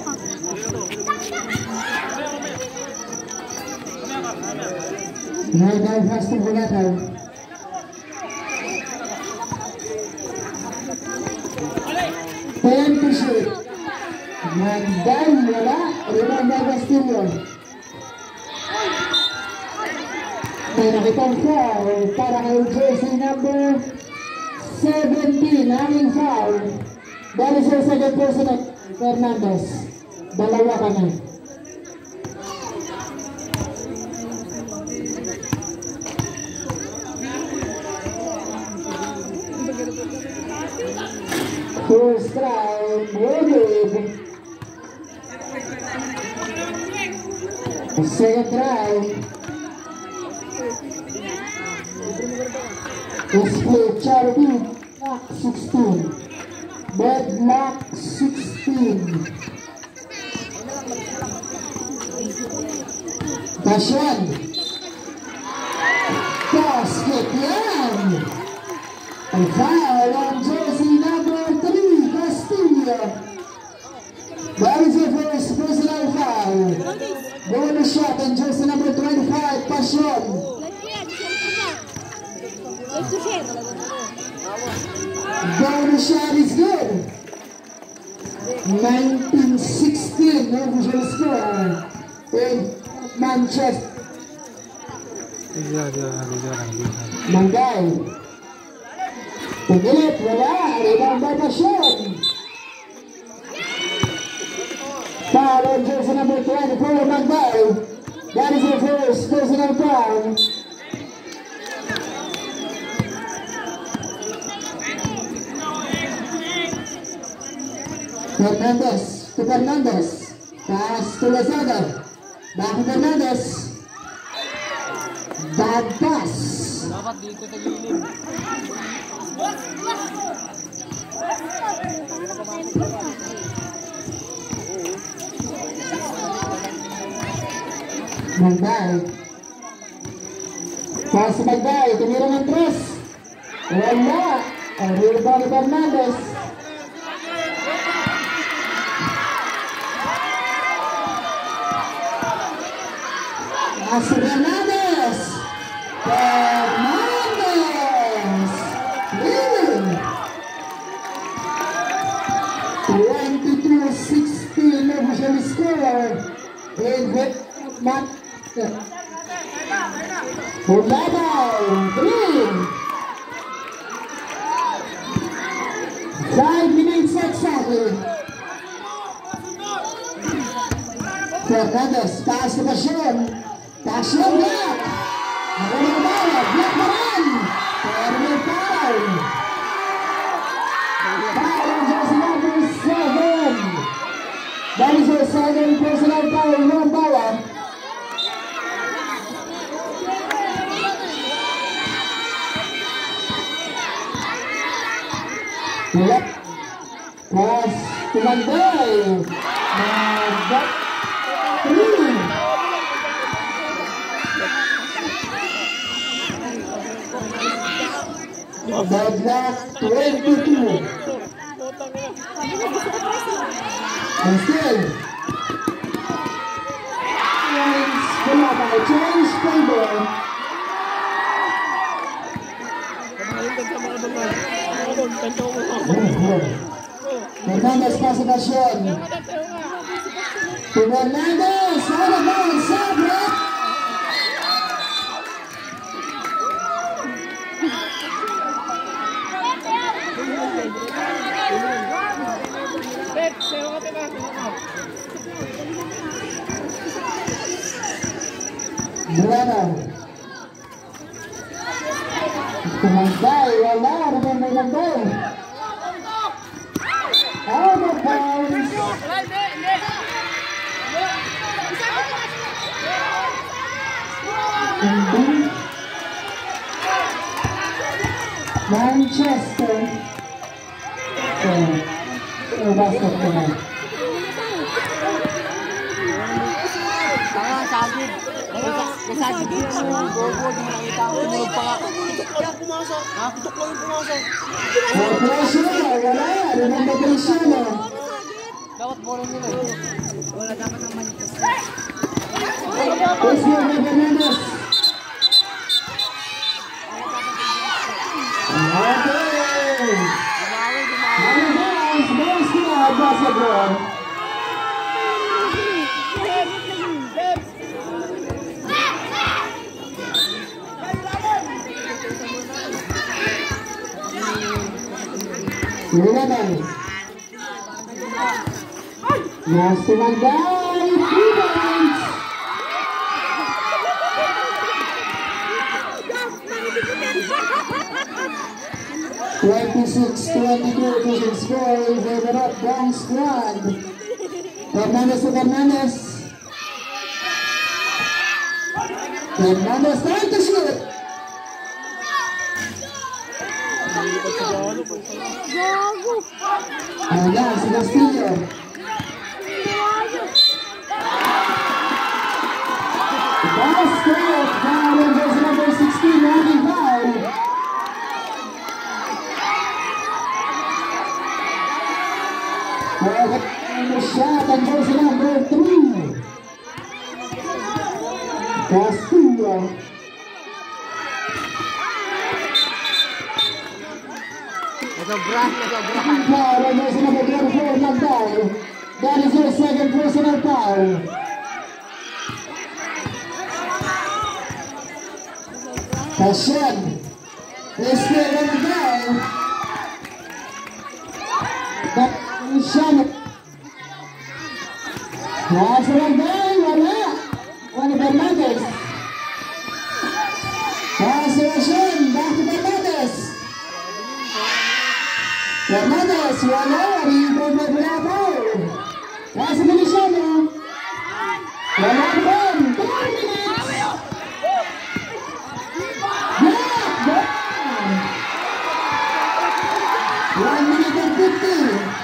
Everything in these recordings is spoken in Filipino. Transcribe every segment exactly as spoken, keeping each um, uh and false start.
Naidal Fasting Bulatan. Ten to shoot. Naidal wala. Rebound by Castillo. May nakitang foul para kay jersey number seventeen. Hanging foul. Dahil sa second person at Fernandez. Dalawa ka na. First round, Wooded. Second round, split charity, lock sixteen. Bed lock sixteen. Pasyan. Basket yan. Ang foul on jersey number three, Castillo. That is the first personal foul. Bonus shot on jersey number twenty-five, Pasyan. Bonus shot is good. nineteen sixteen official score in Manchester. Mangay. Pagilip, wala. Rebound by Pasyan. Foul on jersey number twenty-four, Mangay. That is the first personal foul. Fernandez to Fernandez. Pass to Lazada. Back to Fernandez. Bad pass. Dapat dito sa gilid. Magday. Pass to Magday. Tumira ng tres. Wala. Ang rebound ni Fernandez. Pass to Fernandez. Fernandez. Winning. twenty-two sixteen official score in Vietnam. Bulabao, three. Five minutes exactly. Fernandez, pass to Pasyan. Pasyan block. Ako na bala, block na rin. Pero may foul. Foul on jersey number seven. That is your second personal foul, no bala. Yep. Pass to Manday. Manday. Three. Bad luck, twenty-two. And still. Points, wala pa. Change favor. Fernandez pass to Pasyan. To Fernandez. Out of bounds. Sabre. Bueno. Magday, wala. Remember Magday. Out of bounds. Manchester. Oh, oh basket ko na. Tanga, sagid. Kasagid dito. Gogo, di nakita ko. Tumulog pa nga. Tutok lang pumasok. Ha? Tutok lang yung pumasok. Oh, pressure na. Wala. Remember pressure na. Dapat bola nila eh. Wala dapat naman ito. Oscar Hernandez. Okay. Hernandez, boys squad, basketball. Eleven. Last one guy, three points. twenty-six twenty-two to score in favor of Bronx Squad. Fernandez to Fernandez. Fernandez trying to shoot. Ayan, si Castillo. Basket, foul on jersey number sixteen, Randy Foul. And the shot on jersey number three, Castillo. Nasobrahan, nasobrahan. Foul on jersey number twenty-four, Magdal. That is your second personal foul. Hashem is still on the ground. But Hashem has a guy, wala. One of Fernandez. Pass to Hashem, back to Fernandez. Fernandez, wala. Rebound by Bravo. Pass to Feliciano. Wala naman. Two minutes. One minute and fifty.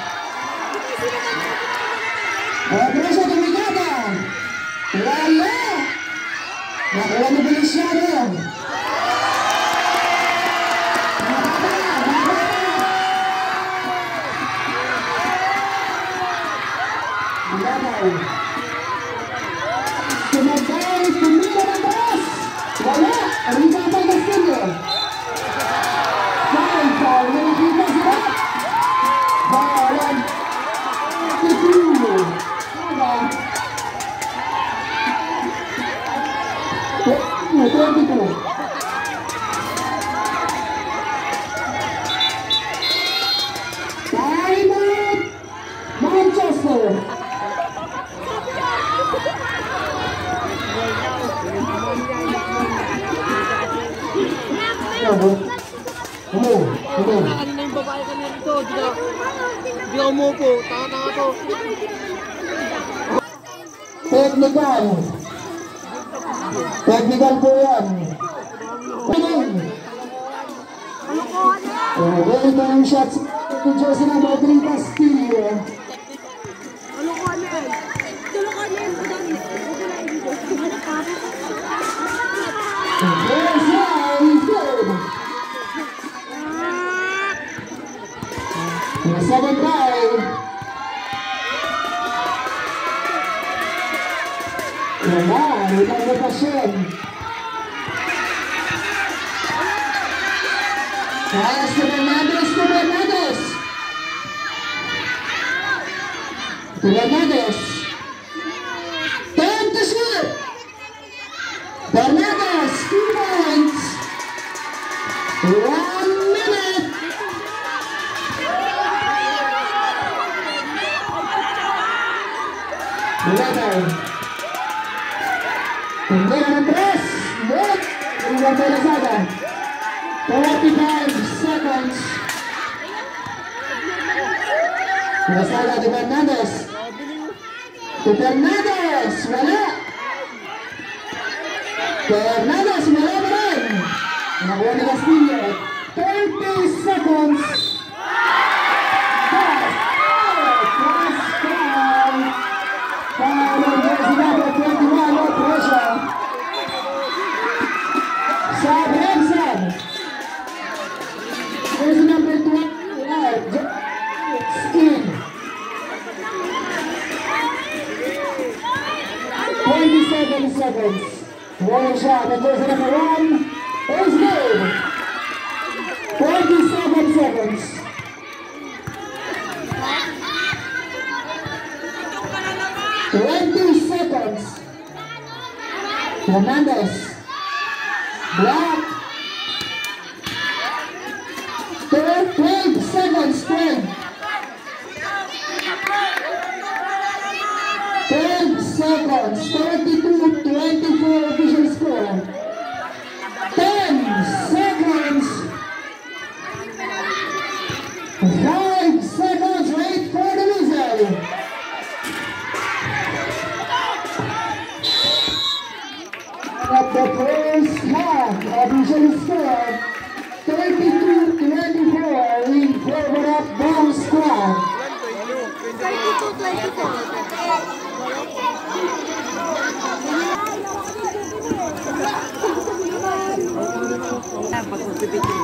Presa Dominicana. Wala. Nakuha ni Feliciano. Sumagay, tumila ng taas. Wala. Rebound by Castillo. Foul, foul, na nakita sila. Foul on Castillo. twenty-two. Time out, Manchester. Hello, hello. Kanina yung babae kanina dito. Di ka, di ka umupo. Tanga-tanga to. Technical. Technical po yan. Okay, ito yung shots ni Jose na Rodri Castillo. Ano ko na yan? Tulo ko na yan. Yes, yeah, he's good. The second time. Wala, ilang na pa siya. Pass to Fernandez, to Fernandez. To Fernandez. Time to shoot. Fernandez, two points. One minute. Eleven. Hindi na ng press. Wait. Iwan tayo na sada. forty-five seconds. Nasala to Fernandez. To Fernandez. Wala. Fernandez. Wala pa rin. Nakuha ni Castillo. thirty seconds. Pass. Pass. Foul. Foul on jersey number twenty-one. No pressure. Sab Henson. Jersey number twenty-one. Skin. seconds. One shot and goes number one. Is good. twenty-seven seconds. twenty seconds. Hernandez. Black. twelve seconds. twelve. twelve seconds. thirty-two twenty-four official score. ten seconds. five seconds. Wait for the whistle. At the first half, official score thirty-two twenty-four in favor of Ball Squad. thirty-two twenty-four. Pag-pipit